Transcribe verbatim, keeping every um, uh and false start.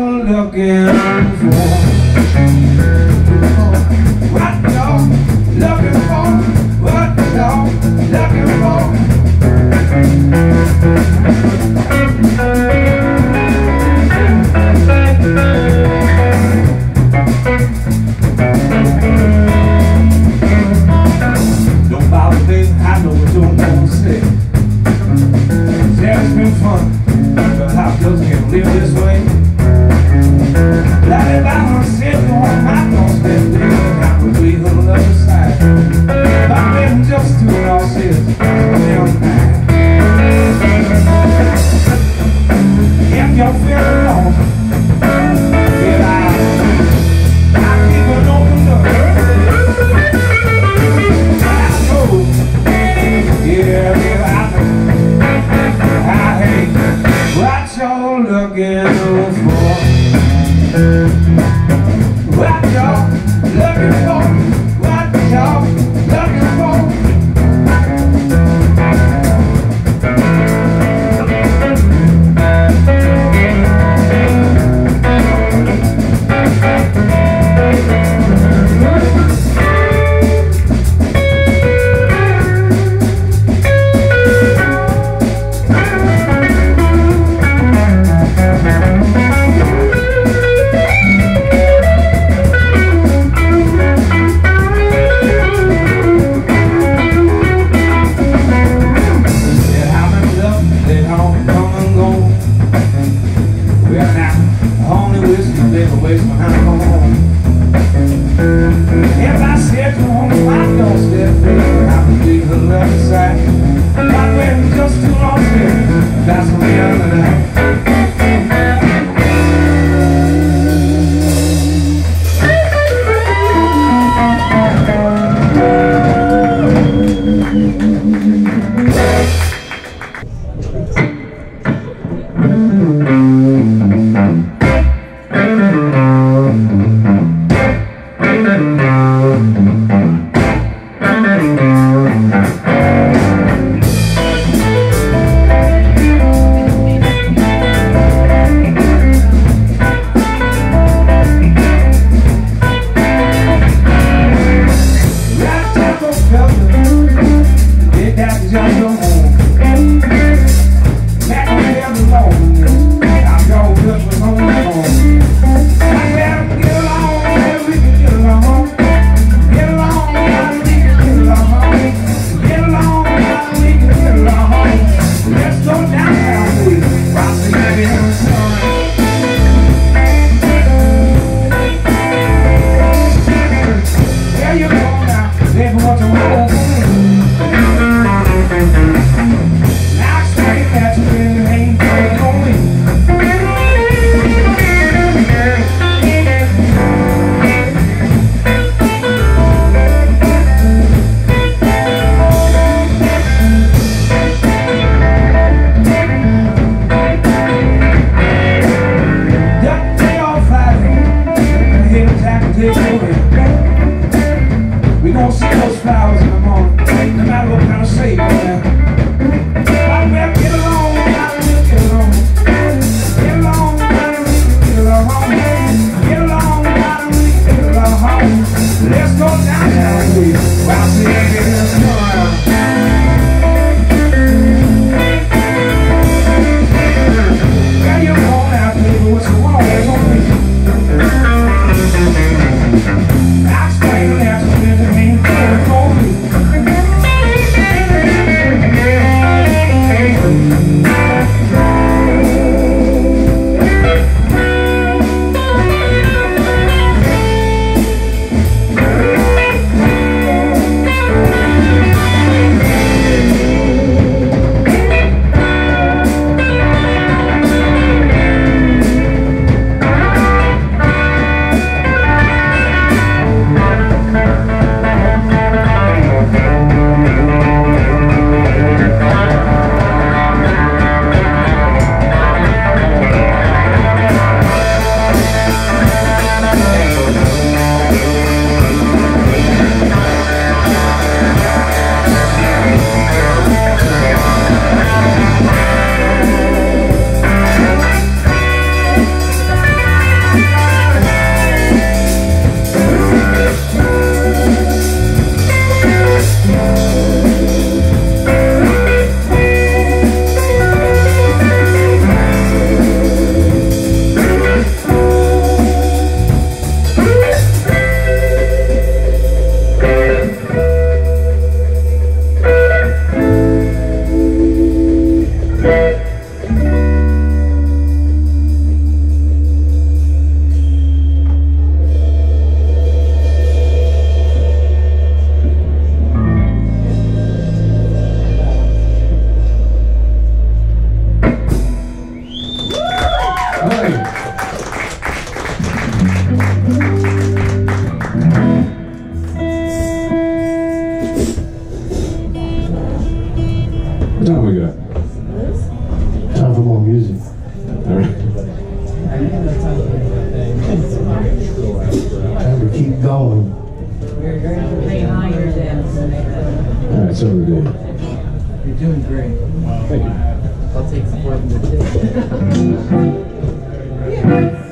y'all looking for? What y'all looking for? What y'all looking for? Don't bother me, I know what you won't say. Yeah, it's been fun, but how girls can live this way. Like if I was sitting on my doorstep, I could be on the other side. My men just doing all this, damn bad. If you're feeling lost, get out. I keep an open door. I know, yeah, yeah, I know. I hate what y'all looking for. What y'all looking for? What y'all looking for? If I said you on my doorstep, baby, I would be the left side. Not waiting just too long, baby. That's what we are tonight. going. You're behind your desk. All right, so we're good. You're doing great. Thank you. I'll take support from the tip.